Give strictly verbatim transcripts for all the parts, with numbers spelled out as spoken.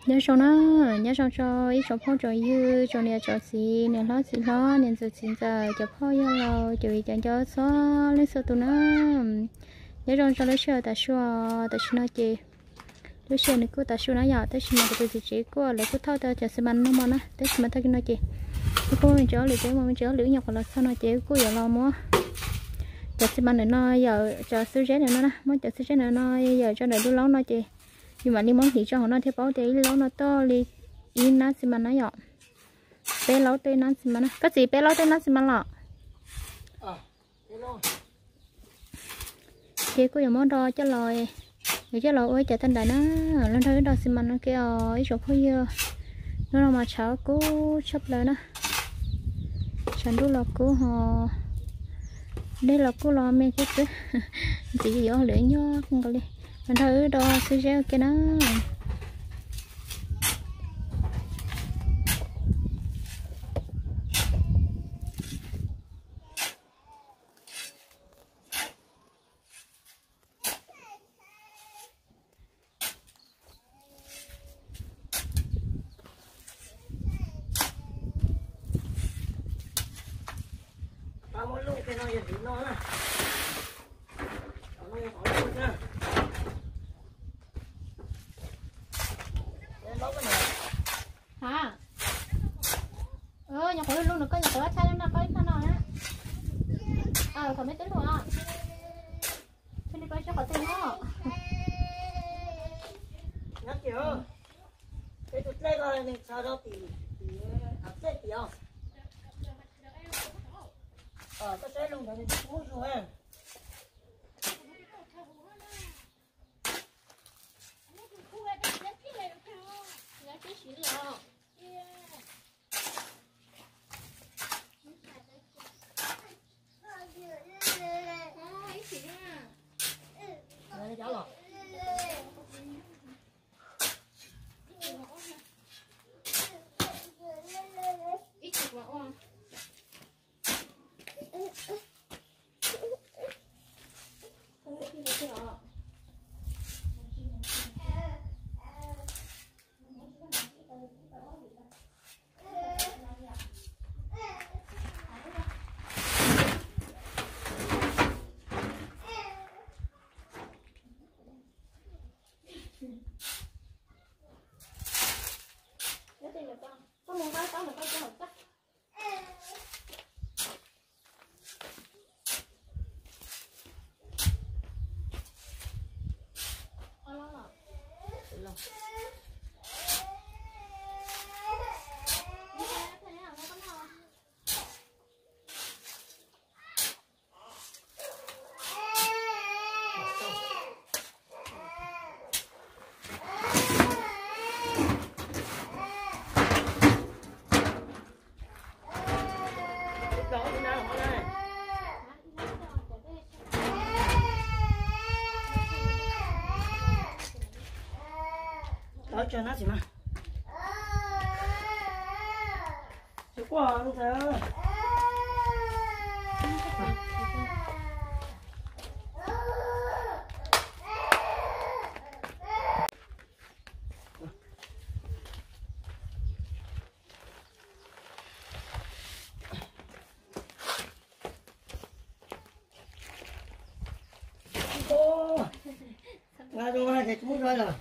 nhớ cho nó nhớ cho cho ít cho phong cho dư cho nè cho xí nè nó xí nó nè giờ xí giờ cho phong giờ lo cho ý cho cho số lấy số tụi nó nhớ cho cho lấy số ta số ta số nó chị lấy số này cứ ta số nó nhỏ tới xin mà tụi chị chỉ có lấy cứ thao ta cho xem ăn nó mà nó tới xem thao cho nó chị cô mình chở lưỡi mà mình chở lưỡi nhọc là sao nó chị cô giờ lo mua cho xem ăn này nó giờ cho sữa rét này nó nè muốn cho sữa rét này nó giờ cho để đu lâu nó chị nhưng mà đi món thì cho họ nó theo báo thì lâu nó to đi in nó xem nó nhỏ bé lâu tên nó xem nó cái gì bé lâu tên nó xem nó kia có món đo cho lòi người cho lòi ơi chạy tên đại nó lên thấy đo xem nó kia ấy chỗ hơi nó là mà cháu cố chấp lại nó chẳng đủ là cố họ đây là cố lo mẹ chết đấy chỉ gì ở lưỡi nhó không có đi mình thấy đo xí rêu kia nó hả? Ờ, nhà khối luôn được có nhà khối xa lắm, có ít nào á. Ờ, còn mấy tính rồi á. Thế đi coi cho khỏi tiền đó. Nhắc chưa? Thế tụi đây coi này sao đâu thì thì áp xe thì không? Ờ, có xe luôn rồi thì cũng rồi. Cháu rồi. Ít quá không? Con muốn bao tao mà tao cho hợp tác. Đó cho nó gì mà chứ quá luôn thế ô ra rồi thì cũng rồi rồi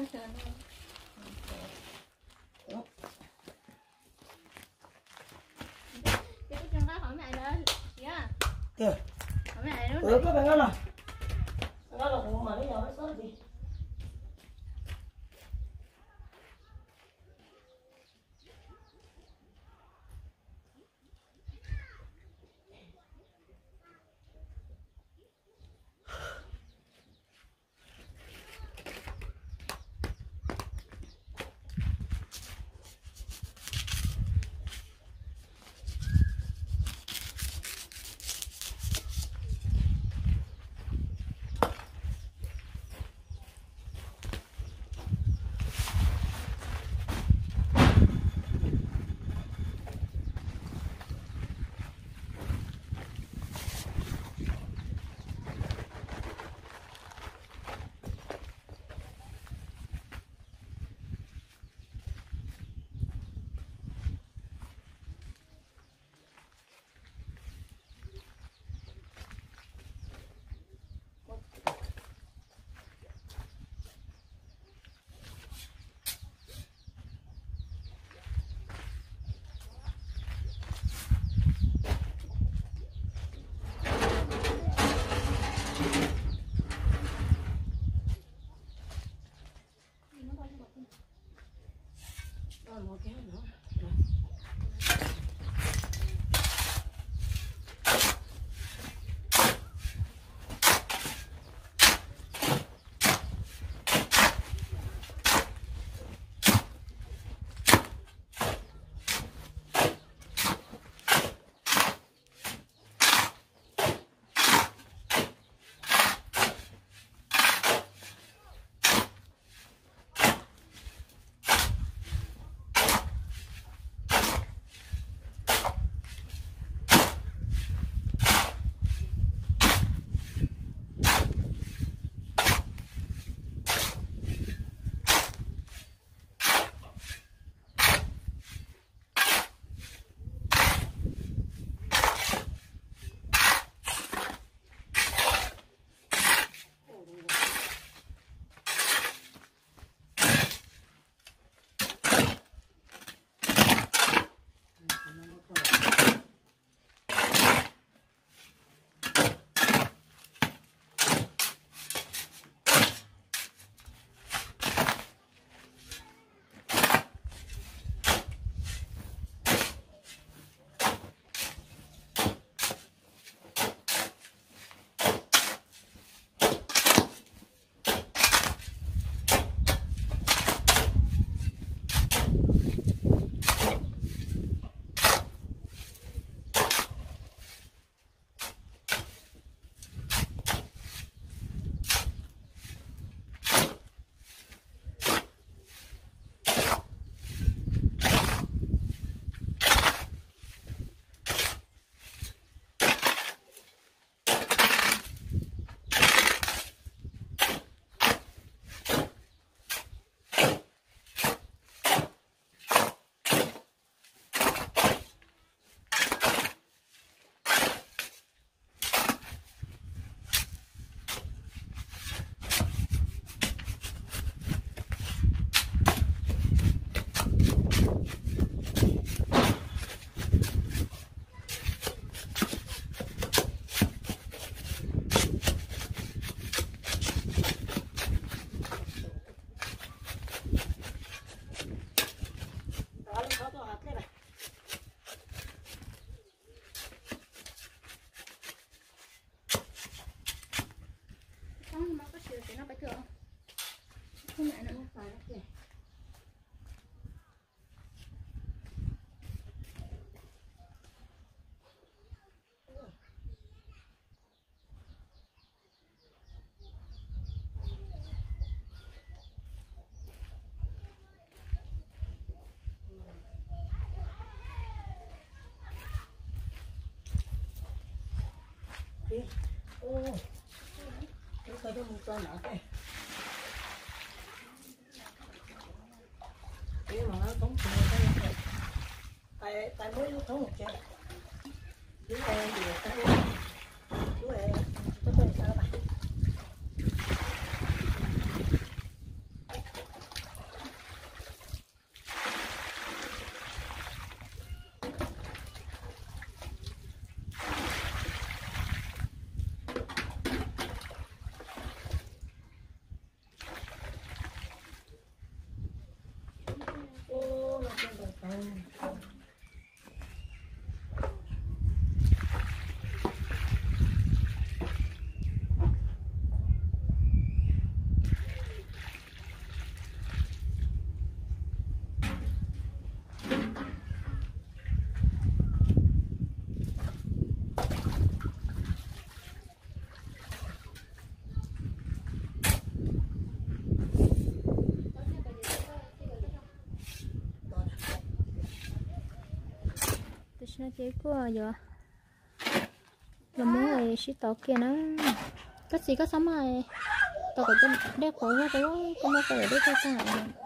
kìa, ừ các bạn ơi là, nó là cũng mà nó nhỏ nó sót gì. đi ô cái cái đó mình cho nó cái cái mà nó tốn tiền cái tại tại mới nó tốn một trăm chú em thì cái chú em có tiền sao bạn nó chế của giờ là muốn người xí tàu kia nó cái gì có sống ai tàu có chân đeo cổ nó tàu có một cái để cho sao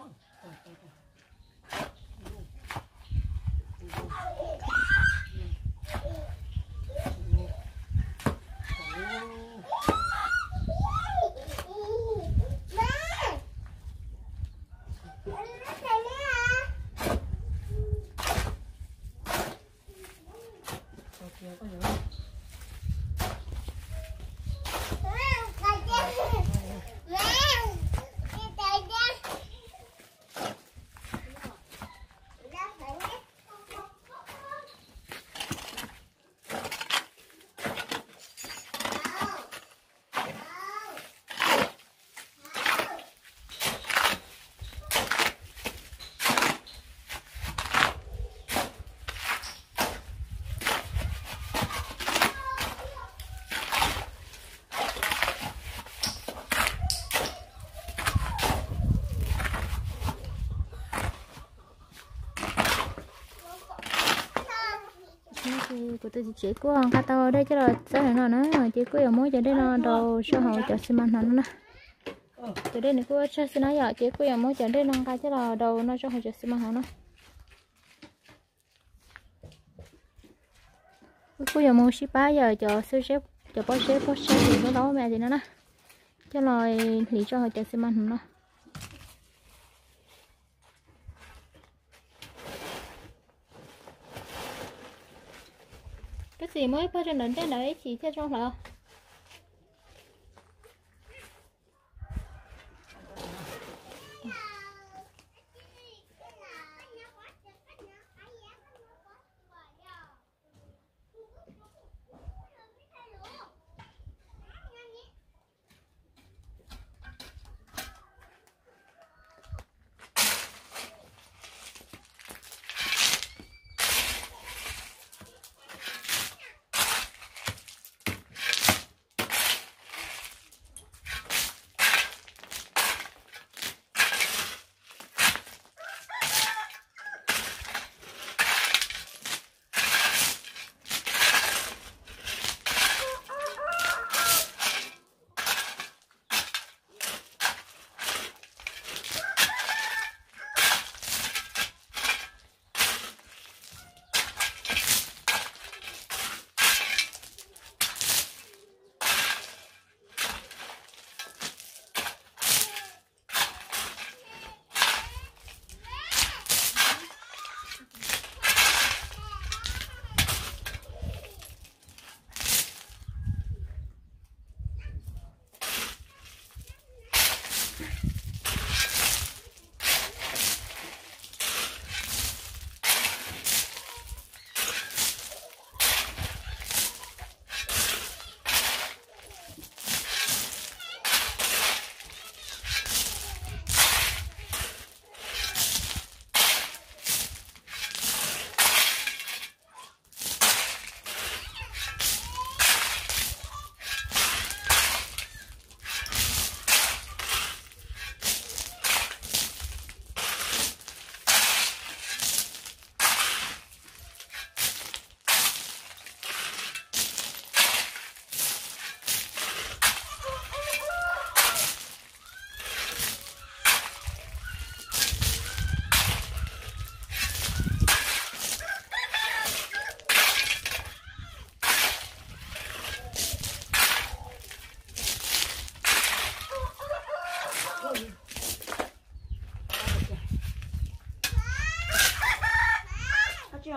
của tôi chỉ chế của ông tao đây chứ là sao này nó nó chế của ông mới cho đây nó đầu số hậu cho xi măng nó nè từ đây này của cho xi nó giờ chế của ông mới cho đây nó cái chứ là đầu nó số hậu cho xi măng nó của ông mới ship bây giờ cho sư xếp cho bác xếp bác xếp thì nó đó mẹ thì nó nè cho rồi lý cho hậu cho xi măng nó cái gì mới phát trên đến cái đấy chỉ theo trong là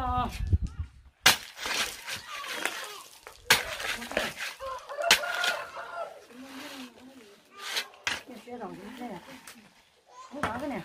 lo cái đồng cái này không có cái này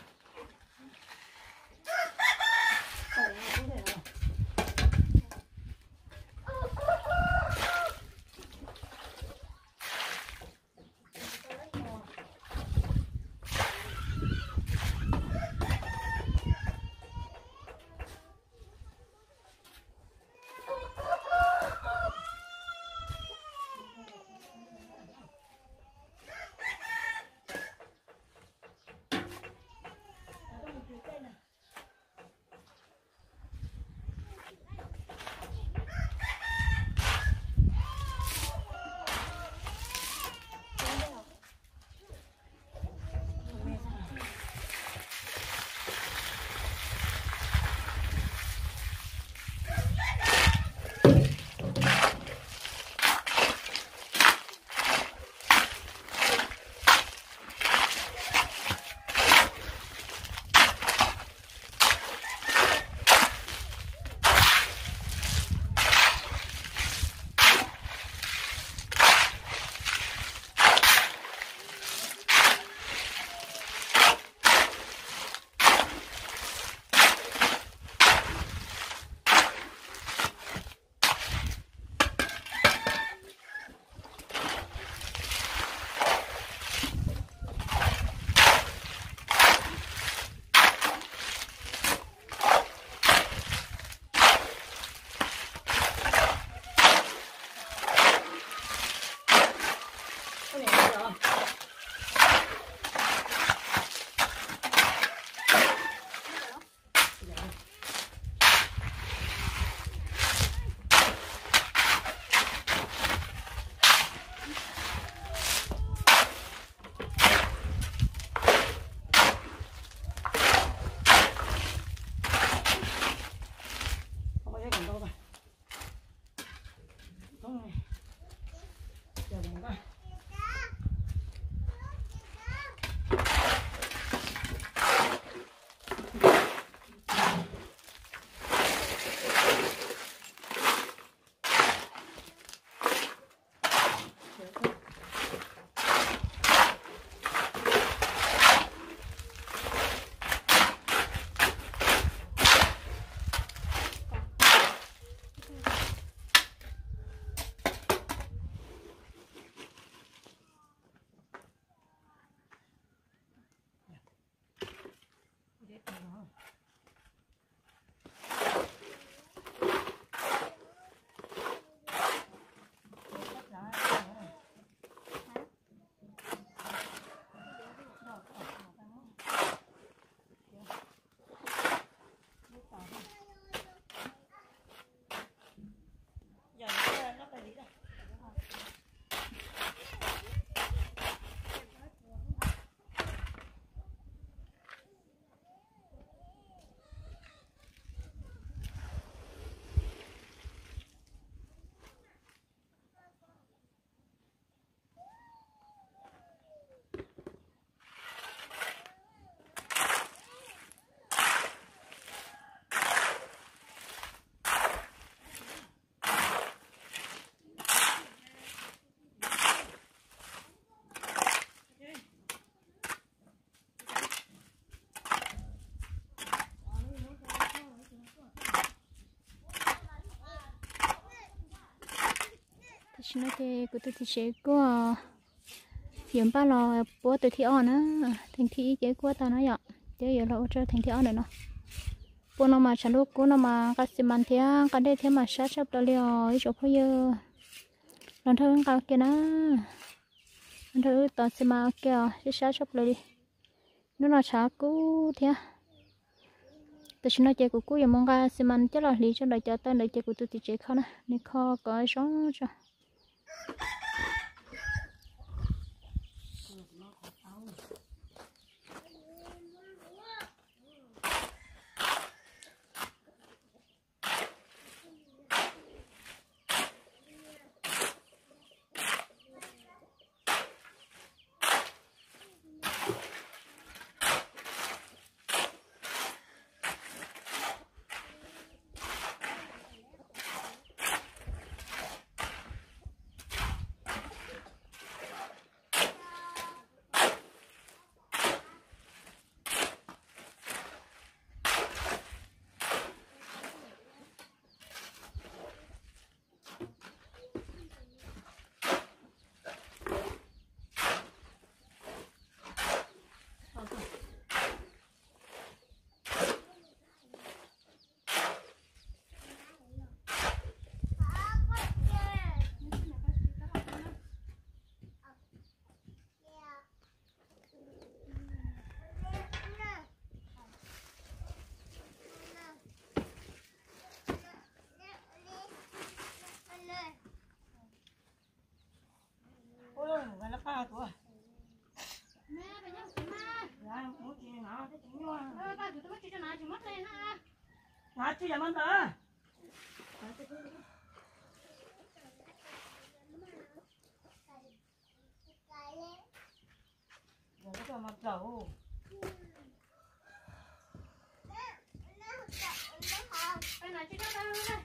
chỉ nói cái của tôi thì sẽ có hiện ba lò bố tôi thì on á thành thị cái của tao nói vậy chứ giờ là cho thành thị on này nó bố nó mà chẳng lúc bố nó mà cái xi măng thế cái đây thế mà sát sắp tới liều ấy chỗ bây giờ lần thứ cái kia nó lần thứ tao xi măng kia sẽ sát sắp lại đi nó là sát cú thế tôi chỉ nói chơi của cú giờ mong cái xi măng chắc là lý cho đại cho tao đại chơi của tôi thì chơi khó nè nên khó có sống cho nó thế chúng nhau ờ ba tụi tôi chỉ cho nó chỉ mất lên ha nó chưa làm ăn đó rồi nó cho mặt dầu đây này chỉ cho tao đây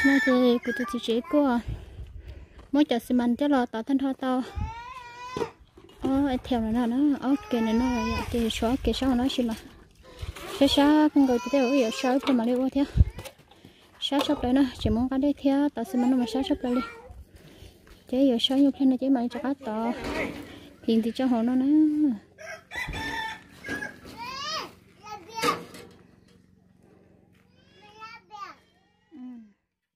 mà thì cứ tự chỉ chế qua mỗi chợ xi măng cho lo tao thân thao tao ờ theo nó nó ở kia này nó thì xóa kia sao nó xí mà xóa xóa không gọi thì theo xóa cái mà đi qua theo xóa sắp lại nó chỉ muốn cái đấy theo tao xi măng nó mà xóa sắp lại đi chế giờ xóa nhiều khi nó chế mà cho cá tao hiện thì cho họ nó nè